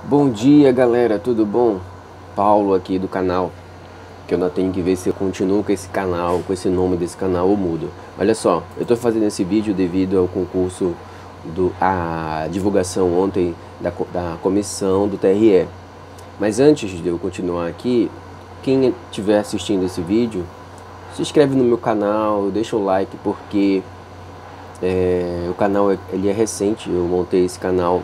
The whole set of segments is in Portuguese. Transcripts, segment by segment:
Bom dia, galera, tudo bom? Paulo aqui do canal, que eu ainda tenho que ver se eu continuo com esse canal, com esse nome desse canal ou mudo. Olha só, eu tô fazendo esse vídeo devido ao concurso, a divulgação ontem da comissão do TRE. Mas antes de eu continuar aqui, quem estiver assistindo esse vídeo, se inscreve no meu canal, deixa o like, porque o canal ele é recente, eu montei esse canal.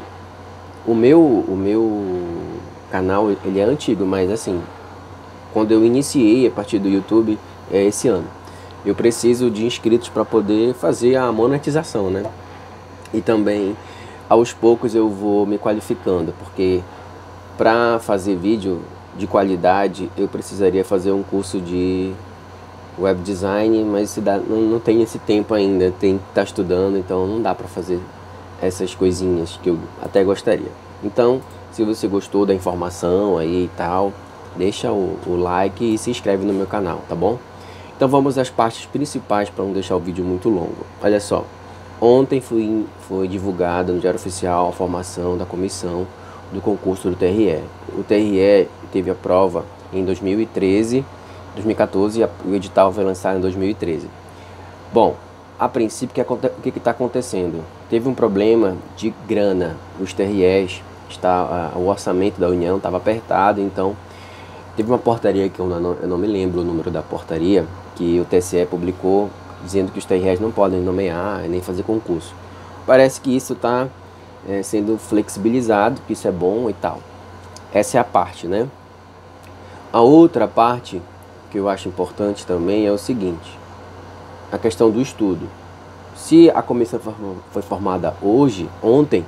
O meu canal ele é antigo, mas assim, quando eu iniciei a partir do YouTube é esse ano. Eu preciso de inscritos para poder fazer a monetização, né? E também aos poucos eu vou me qualificando, porque para fazer vídeo de qualidade eu precisaria fazer um curso de web design, mas não tem esse tempo ainda, tem que estar estudando, então não dá para fazer essas coisinhas que eu até gostaria. Então, se você gostou da informação aí e tal, deixa o like e se inscreve no meu canal, tá bom? Então vamos às partes principais para não deixar o vídeo muito longo. Olha só, ontem foi divulgada no Diário Oficial a formação da comissão do concurso do TRE. O TRE teve a prova em 2013, 2014 e o edital foi lançado em 2013. Bom, a princípio, o que está acontecendo? Teve um problema de grana. Os TREs, o orçamento da União estava apertado, então teve uma portaria que eu não me lembro o número da portaria, que o TSE publicou dizendo que os TREs não podem nomear nem fazer concurso. Parece que isso está sendo flexibilizado, que isso é bom e tal. Essa é a parte, né? A outra parte que eu acho importante também é o seguinte: a questão do estudo. Se a comissão foi formada ontem,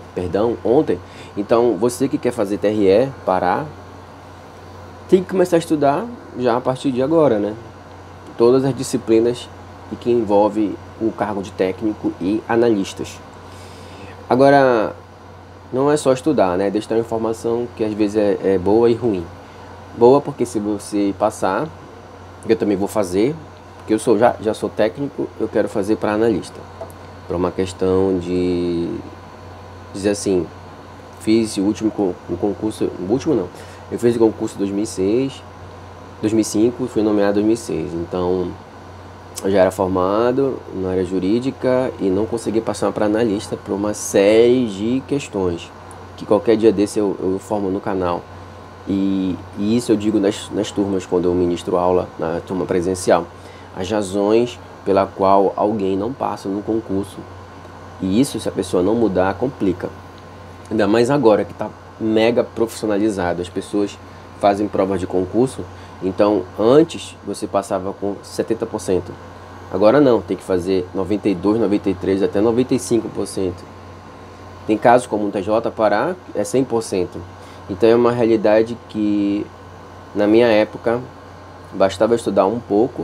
então você que quer fazer TRE, Pará, tem que começar a estudar já a partir de agora, né? Todas as disciplinas que envolvem o cargo de técnico e analistas. Agora, não é só estudar, né? Deixa uma informação que às vezes é boa e ruim. Boa porque se você passar, eu também vou fazer, porque eu já sou técnico, eu quero fazer para analista. Para uma questão de dizer assim, fiz o concurso, o último não, eu fiz o concurso em 2006, 2005 e fui nomeado em 2006, então eu já era formado na área jurídica e não consegui passar para analista por uma série de questões, que qualquer dia desse eu informo no canal. E isso eu digo nas turmas, quando eu ministro aula na turma presencial, as razões pela qual alguém não passa no concurso. E isso, se a pessoa não mudar, complica. Ainda mais agora que está mega profissionalizado, as pessoas fazem provas de concurso, então antes você passava com 70%. Agora não, tem que fazer 92%, 93%, até 95%. Tem casos como o TJ Pará, é 100%. Então é uma realidade que, na minha época, bastava estudar um pouco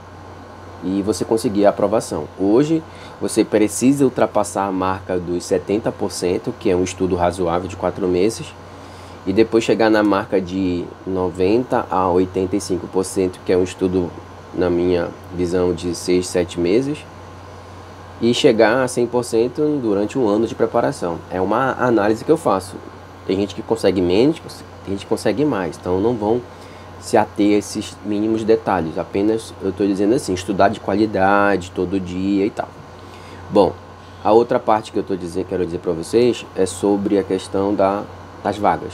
e você conseguia a aprovação. Hoje, você precisa ultrapassar a marca dos 70%, que é um estudo razoável de 4 meses, e depois chegar na marca de 90% a 85%, que é um estudo, na minha visão, de 6, 7 meses, e chegar a 100% durante um ano de preparação. É uma análise que eu faço. Tem gente que consegue menos, tem gente que consegue mais. Então não vão se ater a esses mínimos detalhes. Apenas eu estou dizendo assim, estudar de qualidade todo dia e tal. Bom, a outra parte que eu quero dizer para vocês é sobre a questão das vagas.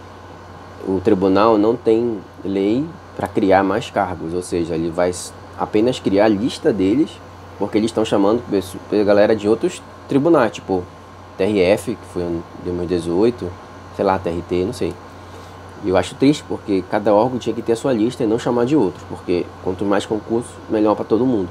O tribunal não tem lei para criar mais cargos, ou seja, ele vai apenas criar a lista deles, porque eles estão chamando a galera de outros tribunais, tipo TRF, que foi em 2018, sei lá, TRT, não sei. E eu acho triste, porque cada órgão tinha que ter a sua lista e não chamar de outros, porque quanto mais concurso, melhor para todo mundo.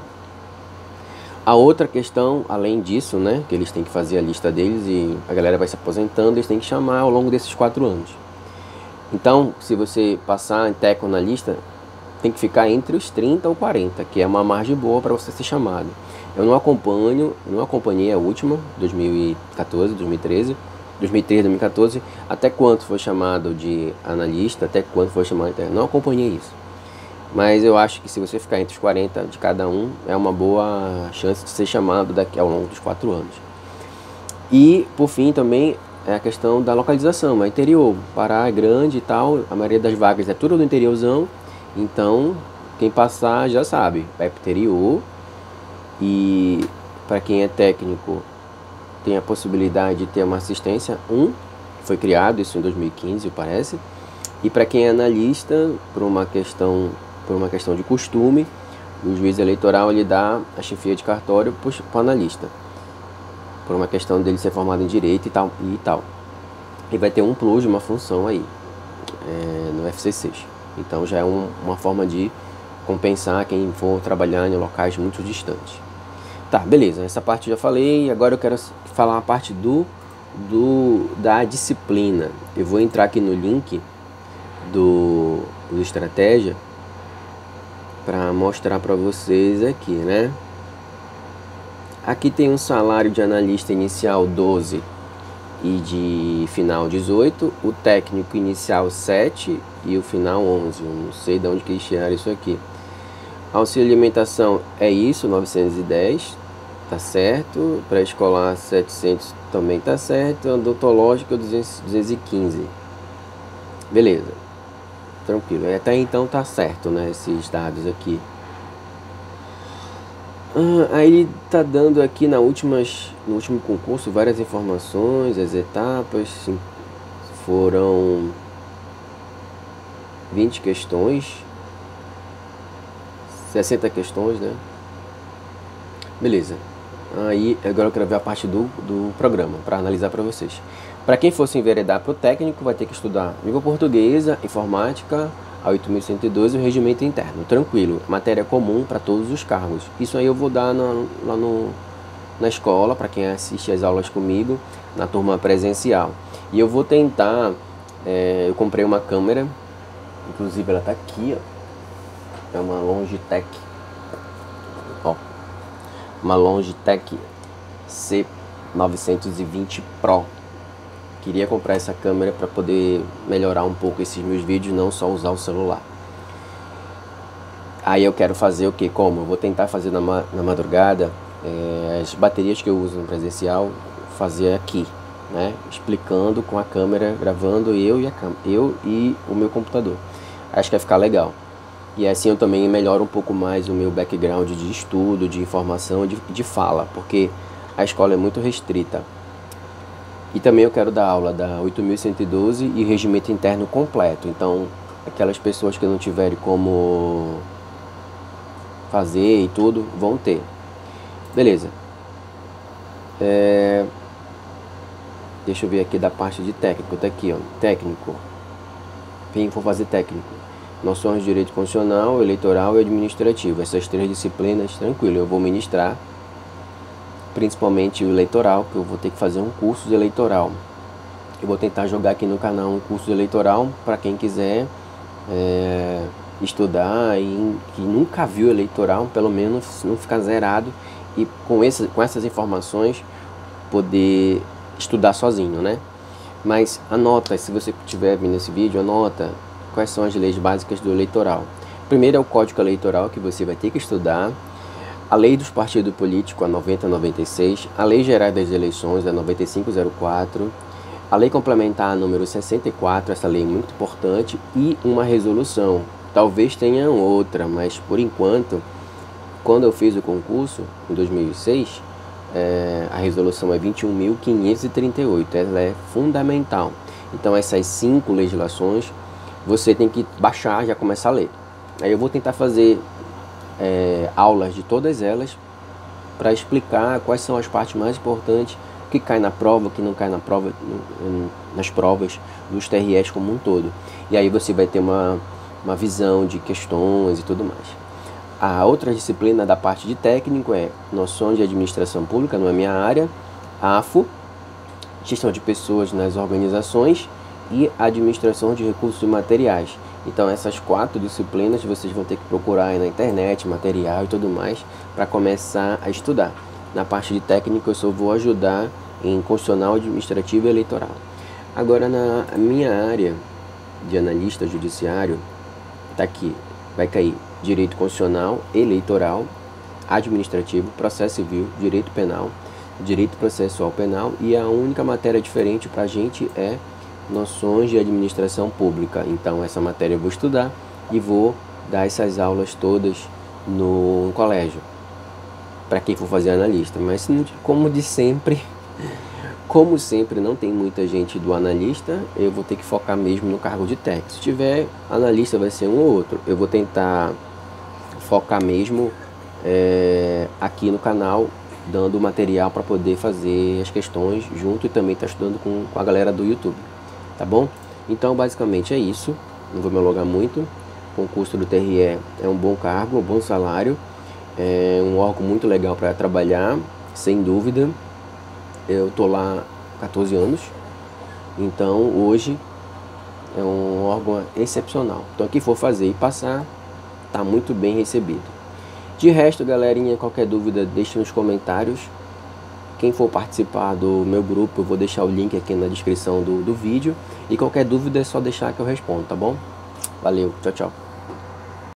A outra questão, além disso, né, que eles têm que fazer a lista deles e a galera vai se aposentando, eles têm que chamar ao longo desses 4 anos. Então, se você passar em técnico na lista, tem que ficar entre os 30 ou 40, que é uma margem boa para você ser chamado. Eu não acompanhei a última, 2014, 2013, 2014, até quanto foi chamado de analista, até quanto foi chamado de técnico. Não acompanhei isso. Mas eu acho que se você ficar entre os 40 de cada um, é uma boa chance de ser chamado daqui ao longo dos 4 anos. E, por fim, também, é a questão da localização, é interior. Pará é grande e tal, a maioria das vagas é tudo no interiorzão, então quem passar já sabe, vai pro interior. E para quem é técnico, tem a possibilidade de ter uma assistência 1, foi criado isso em 2015, parece. E para quem é analista, por uma questão de costume, o juiz eleitoral ele dá a chefia de cartório para o analista, por uma questão dele ser formado em direito e tal. E vai ter um plus, uma função aí no FCCs. Então já é uma forma de compensar quem for trabalhar em locais muito distantes. Tá, beleza, essa parte eu já falei. Agora eu quero falar a parte da disciplina. Eu vou entrar aqui no link do Estratégia para mostrar para vocês aqui, né? Aqui tem um salário de analista inicial 12 e de final 18, o técnico inicial 7 e o final 11. Eu não sei de onde que eles tiraram isso aqui. Auxílio alimentação é isso, 910, tá certo. Pré-escolar 700 também tá certo. Odontológico 215. Beleza, tranquilo. Até então tá certo, né? Esses dados aqui. Aí ele tá dando aqui no último concurso várias informações, as etapas. Foram 20 questões. 60 questões, né? Beleza. Aí agora eu quero ver a parte do programa para analisar para vocês. Para quem fosse enveredar para o técnico, vai ter que estudar língua portuguesa, informática, a 8.112 e o regimento interno. Tranquilo, matéria comum para todos os cargos. Isso aí eu vou dar lá na escola, para quem assiste as aulas comigo, na turma presencial. E eu vou tentar, eu comprei uma câmera, inclusive ela tá aqui, ó. É uma Logitech, ó, uma Logitech C920 Pro. Queria comprar essa câmera para poder melhorar um pouco esses meus vídeos, não só usar o celular. Aí eu quero fazer o que? Como? Eu vou tentar fazer na madrugada as baterias que eu uso no presencial, fazer aqui, né? Explicando com a câmera, gravando eu e o meu computador. Acho que vai ficar legal. E assim eu também melhoro um pouco mais o meu background de estudo, de informação, de fala, porque a escola é muito restrita. E também eu quero dar aula da 8.112 e regimento interno completo. Então, aquelas pessoas que não tiverem como fazer e tudo, vão ter. Beleza. Deixa eu ver aqui da parte de técnico. Tá aqui, ó. Técnico. Quem for fazer técnico. Noções de direito constitucional, eleitoral e administrativo. Essas 3 disciplinas, tranquilo, eu vou ministrar. Principalmente o eleitoral, que eu vou ter que fazer um curso de eleitoral. Eu vou tentar jogar aqui no canal um curso de eleitoral para quem quiser estudar e que nunca viu eleitoral, pelo menos não ficar zerado e com essas informações poder estudar sozinho, né? Mas anota, se você estiver vendo esse vídeo, anota quais são as leis básicas do eleitoral. Primeiro é o Código Eleitoral, que você vai ter que estudar. A Lei dos Partidos Políticos, a 9096. A Lei Geral das Eleições, a 9504. A Lei Complementar número 64, essa lei é muito importante. E uma resolução. Talvez tenha outra, mas por enquanto, quando eu fiz o concurso, em 2006, a resolução é 21.538. Ela é fundamental. Então essas 5 legislações você tem que baixar e já começar a ler. Aí eu vou tentar fazer aulas de todas elas para explicar quais são as partes mais importantes, o que cai na prova, o que não cai na prova, nas provas dos TREs como um todo. E aí você vai ter uma visão de questões e tudo mais. A outra disciplina da parte de técnico é noções de administração pública, não é minha área, AFO, gestão de pessoas nas organizações e administração de recursos materiais. Então essas 4 disciplinas vocês vão ter que procurar aí na internet, material e tudo mais, para começar a estudar. Na parte de técnico eu só vou ajudar em constitucional, administrativo e eleitoral. Agora na minha área de analista judiciário, tá aqui, vai cair direito constitucional, eleitoral, administrativo, processo civil, direito penal, Direito Processual Penal, e a única matéria diferente para a gente é Noções de Administração Pública. Então essa matéria eu vou estudar e vou dar essas aulas todas no colégio, para quem for fazer analista. Mas como sempre não tem muita gente do analista, eu vou ter que focar mesmo no cargo de técnico. Se tiver analista vai ser um ou outro. Eu vou tentar focar mesmo aqui no canal, dando material para poder fazer as questões junto, e também estar estudando com a galera do YouTube, tá bom? Então basicamente é isso, não vou me alongar muito. O concurso do TRE é um bom cargo, um bom salário, é um órgão muito legal para trabalhar, sem dúvida. Eu tô lá há 14 anos, então hoje é um órgão excepcional. Então quem for fazer e passar, tá muito bem recebido. De resto, galerinha, qualquer dúvida deixe nos comentários. Quem for participar do meu grupo, eu vou deixar o link aqui na descrição do vídeo. E qualquer dúvida é só deixar que eu respondo, tá bom? Valeu, tchau, tchau.